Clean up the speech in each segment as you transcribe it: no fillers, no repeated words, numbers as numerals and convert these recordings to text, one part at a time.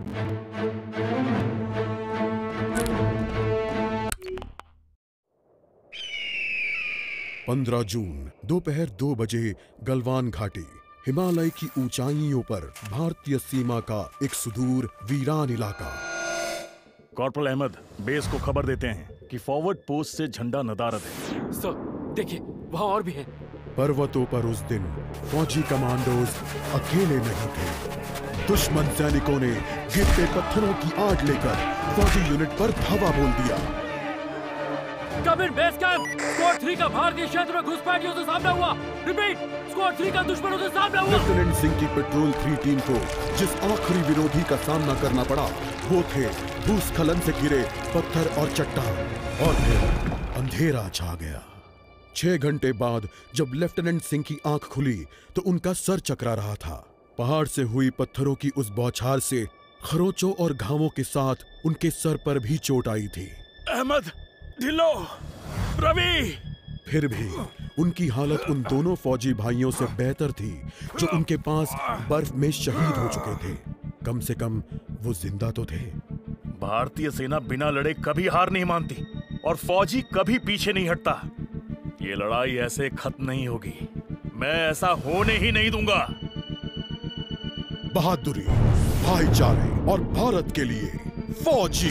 15 जून दोपहर 2 बजे गलवान घाटी, हिमालय की ऊंचाइयों पर भारतीय सीमा का एक सुदूर वीरान इलाका। कॉर्पोरल अहमद, बेस को खबर देते हैं कि फॉरवर्ड पोस्ट से झंडा नदारद है। सर देखिए, वहाँ और भी हैं। पर्वतों पर उस दिन फौजी कमांडोज अकेले नहीं थे। दुश्मन सैनिकों ने गिरते पत्थरों की आड़ लेकर फौजी यूनिट पर धावा बोल दिया। कमिंग बेस कैंप, स्क्वाड 3 का भारतीय क्षेत्र में घुसपैठियों से सामना हुआ। रिपीट, स्क्वाड 3 का दुश्मनों से सामना हुआ। लेफ्टिनेंट सिंह की पेट्रोल 3 टीम को जिस आखिरी विरोधी का सामना करना पड़ा वो थे भूस्खलन से घिरे पत्थर और चट्टान। और फिर अंधेरा छा गया। 6 घंटे बाद जब लेफ्टिनेंट सिंह की आंख खुली तो उनका सर चकरा रहा था। पहाड़ से हुई पत्थरों की उस बौछार से खरोंचों और घावों के साथ उनके सर पर भी चोट आई थी। अहमद, ढिल्लो, रवि। फिर भी उनकी हालत उन दोनों फौजी भाइयों से बेहतर थी जो उनके पास बर्फ में शहीद हो चुके थे। कम से कम वो जिंदा तो थे। भारतीय सेना बिना लड़े कभी हार नहीं मानती और फौजी कभी पीछे नहीं हटता। ये लड़ाई ऐसे खत्म नहीं होगी। मैं ऐसा होने ही नहीं दूंगा। बहादुरी, भाईचारे और भारत के लिए फौजी।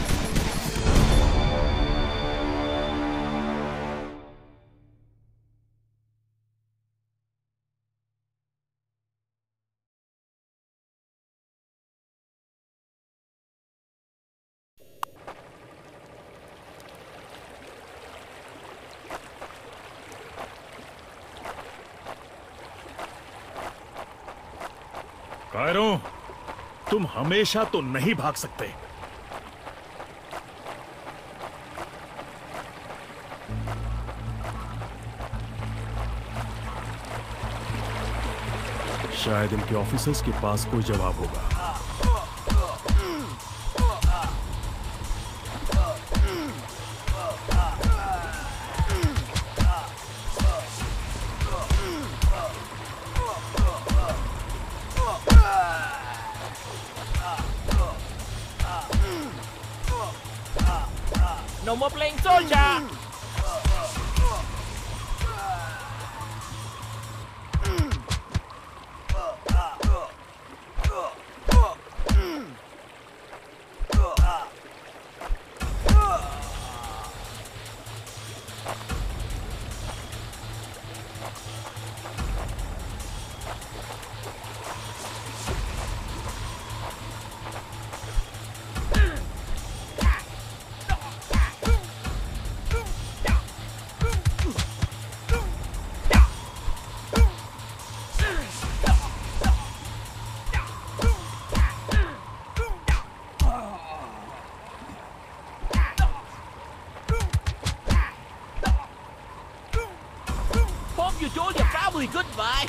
कायरो, तुम हमेशा तो नहीं भाग सकते। शायद इनके ऑफिसर्स के पास कोई जवाब होगा। No more playing soldier. You told your family goodbye.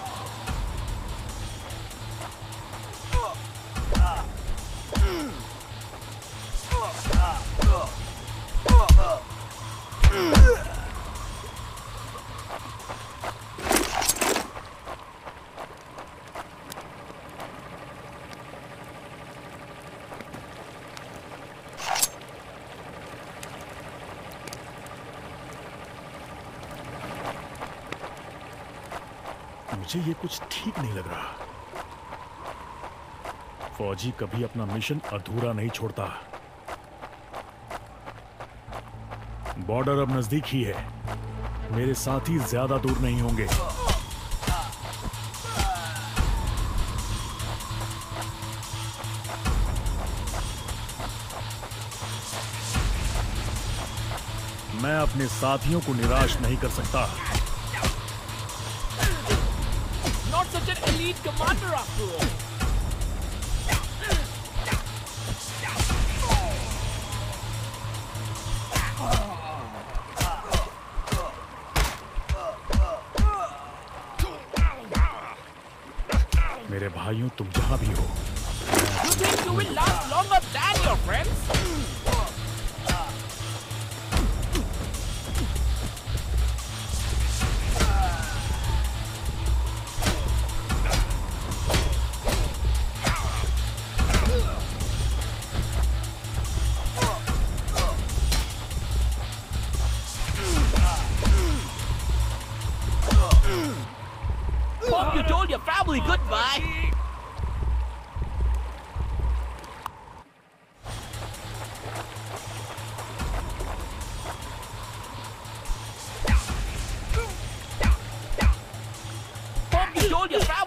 मुझे ये कुछ ठीक नहीं लग रहा। फौजी कभी अपना मिशन अधूरा नहीं छोड़ता। बॉर्डर अब नजदीक ही है। मेरे साथी ज्यादा दूर नहीं होंगे। मैं अपने साथियों को निराश नहीं कर सकता। Such an elite commander after all. मेरे भाइयों, तुम जहां भी हो। You think you will last longer than your friends?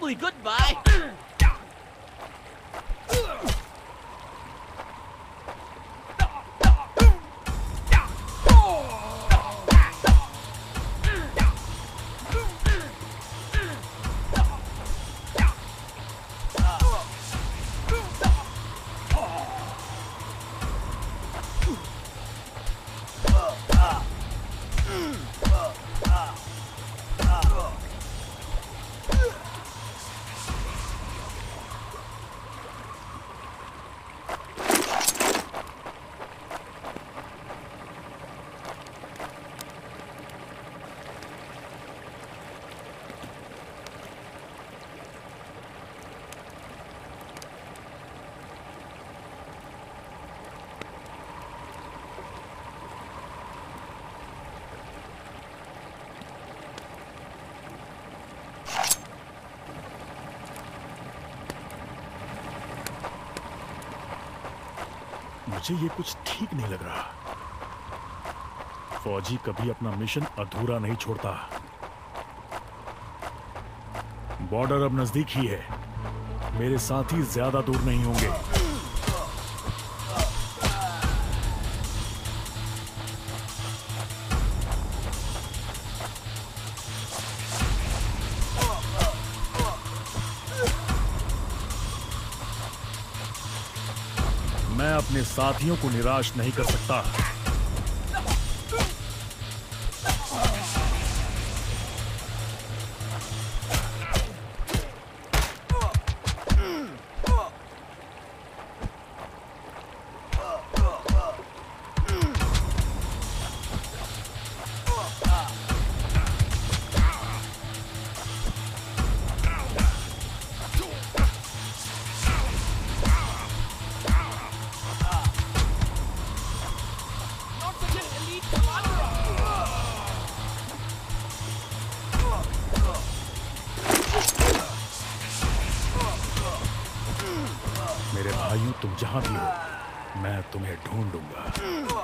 Ui, goodbye. मुझे ये कुछ ठीक नहीं लग रहा। फौजी कभी अपना मिशन अधूरा नहीं छोड़ता। बॉर्डर अब नजदीक ही है। मेरे साथी ज्यादा दूर नहीं होंगे। मैं अपने साथियों को निराश नहीं कर सकता। मेरे भाइयों, तुम जहां भी हो, मैं तुम्हें ढूंढूंगा।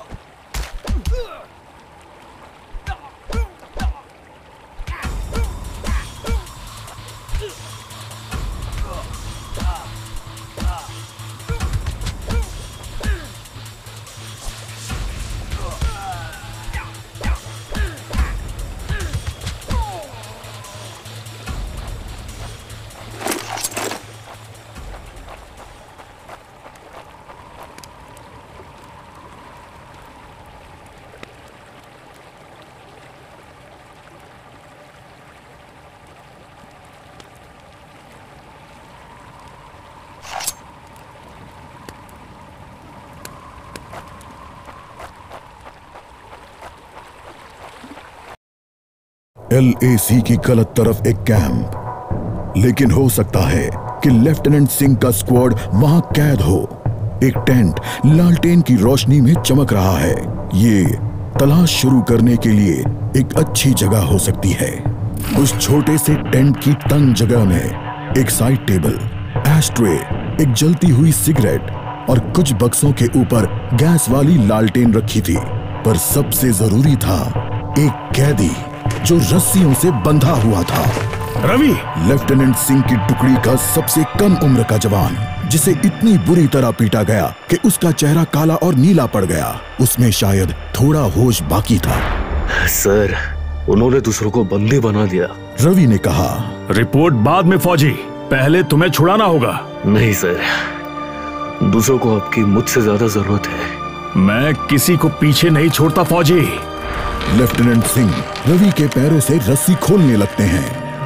LAC की गलत तरफ एक कैंप, लेकिन हो सकता है कि लेफ्टिनेंट सिंह का स्क्वाड वहां कैद हो। एक टेंट लालटेन की रोशनी में चमक रहा है। ये तलाश शुरू करने के लिए एक अच्छी जगह हो सकती है। उस छोटे से टेंट की तंग जगह में एक साइड टेबल, एशट्रे, एक जलती हुई सिगरेट और कुछ बक्सों के ऊपर गैस वाली लालटेन रखी थी। पर सबसे जरूरी था एक कैदी जो रस्सियों से बंधा हुआ था। रवि, लेफ्टिनेंट सिंह की टुकड़ी का सबसे कम उम्र का जवान, जिसे इतनी बुरी तरह पीटा गया कि उसका चेहरा काला और नीला पड़ गया। उसमें शायद थोड़ा होश बाकी था। सर, उन्होंने दूसरों को बंदी बना दिया। रवि ने कहा। रिपोर्ट बाद में फौजी, पहले तुम्हें छुड़ाना होगा। नहीं सर, दूसरों को आपकी मुझसे ज्यादा जरूरत है। मैं किसी को पीछे नहीं छोड़ता फौजी। लेफ्टिनेंट सिंह रवि के पैरों से रस्सी खोलने लगते हैं।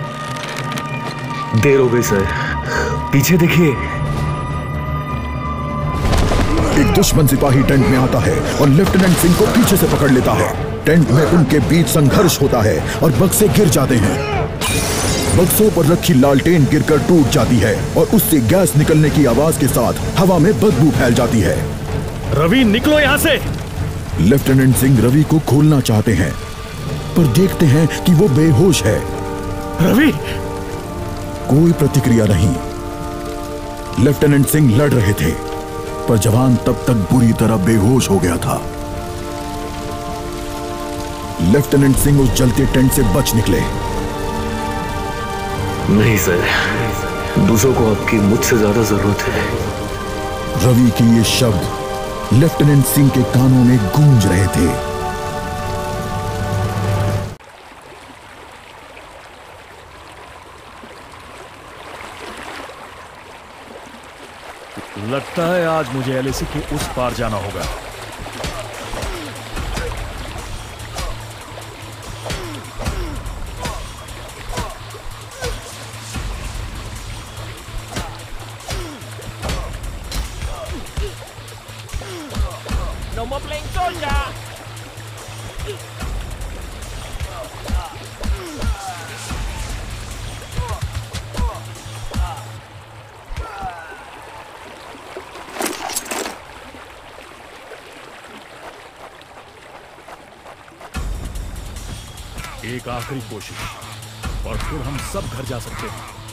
देर हो गई सर, पीछे देखिए। एक दुश्मन सिपाही टेंट में आता है और लेफ्टिनेंट सिंह को पीछे से पकड़ लेता है। टेंट में उनके बीच संघर्ष होता है और बक्से गिर जाते हैं। बक्सों पर रखी लालटेन गिरकर टूट जाती है और उससे गैस निकलने की आवाज के साथ हवा में बदबू फैल जाती है। रवि, निकलो यहाँ से। लेफ्टिनेंट सिंह रवि को खोलना चाहते हैं, पर देखते हैं कि वो बेहोश है। रवि! कोई प्रतिक्रिया नहीं। लेफ्टिनेंट सिंह लड़ रहे थे, पर जवान तब तक बुरी तरह बेहोश हो गया था। लेफ्टिनेंट सिंह उस जलते टेंट से बच निकले। नहीं सर, दूसरों को आपकी मुझसे ज्यादा जरूरत है। रवि के ये शब्द लेफ्टिनेंट सिंह के कानों में गूंज रहे थे। लगता है आज मुझे एलएसी के उस पार जाना होगा। No more playing soldier! एक आखिरी कोशिश और फिर हम सब घर जा सकते हैं।